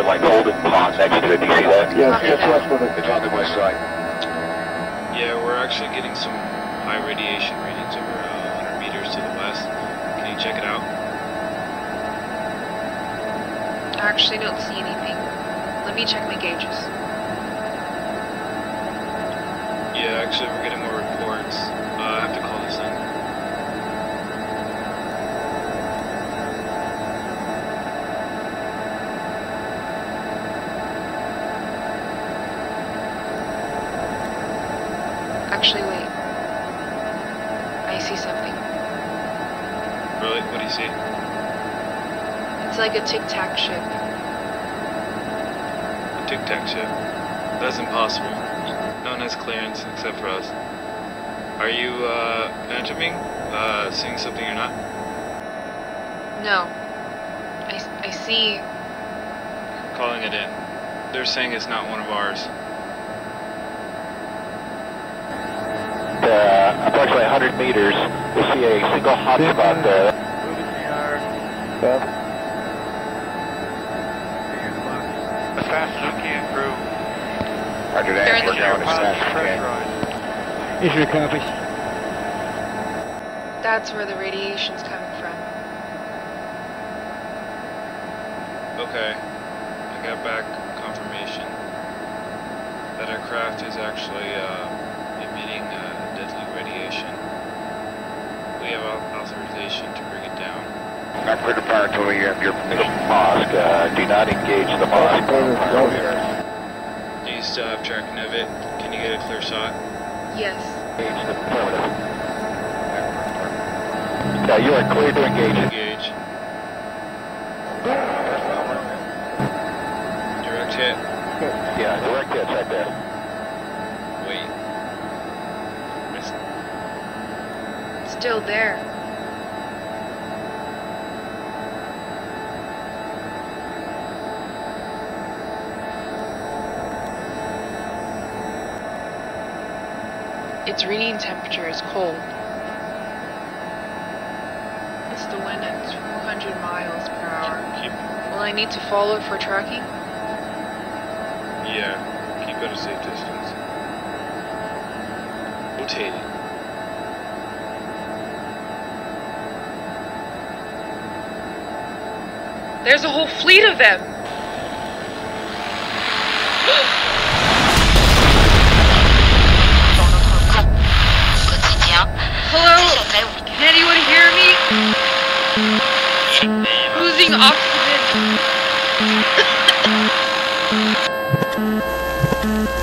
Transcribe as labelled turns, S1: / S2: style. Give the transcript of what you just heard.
S1: like Holden Pond next to it. Do you see that?
S2: Yes, just west of it.
S1: It's on the west side.
S3: Yeah, we're actually getting some high radiation readings over 100 meters to the west. Can you check it out?
S4: I actually don't see anything. Let me check my gauges.
S3: Yeah, actually we're getting more reports. I have to call this in.
S4: Actually, wait. I see something.
S3: Really? What do you see?
S4: It's like a tic-tac ship.
S3: A tic-tac ship? That's impossible. No one has clearance except for us. Are you, phantoming? Seeing something or not?
S4: No. I see...
S3: Calling it in. They're saying it's not one of ours.
S1: Approximately 100 meters, we see a single hotspot there.
S5: Moving the yard.
S2: Yeah.
S5: As fast as we can, crew.
S1: Roger
S4: They're in
S1: that,
S4: the
S1: we're going as
S5: Pilot's
S1: fast as we can.
S5: pressurized.
S2: Issue copies.
S4: That's where the radiation's coming from.
S3: Okay. I got back confirmation that our craft is actually, emitting, deadly radiation. We have authorization to bring it down.
S1: Not clear to fire until we have your permission. Mosque, do not engage the mosque.
S3: Do you still have tracking of it? Can you get a clear shot?
S4: Yes.
S1: Engage the affirmative. Yeah, you are clear to engage.
S3: Engage. Direct hit.
S1: Yeah, direct hits right there.
S3: Wait.
S4: Still there. Its reading temperature is cold. It's the wind at 200 miles per hour.
S3: Keep,
S4: Will I need to follow it for tracking?
S3: yeah, keep at a safe distance. Rotate it.
S4: There's a whole fleet of them! Hello? Can anyone hear me? Losing oxygen.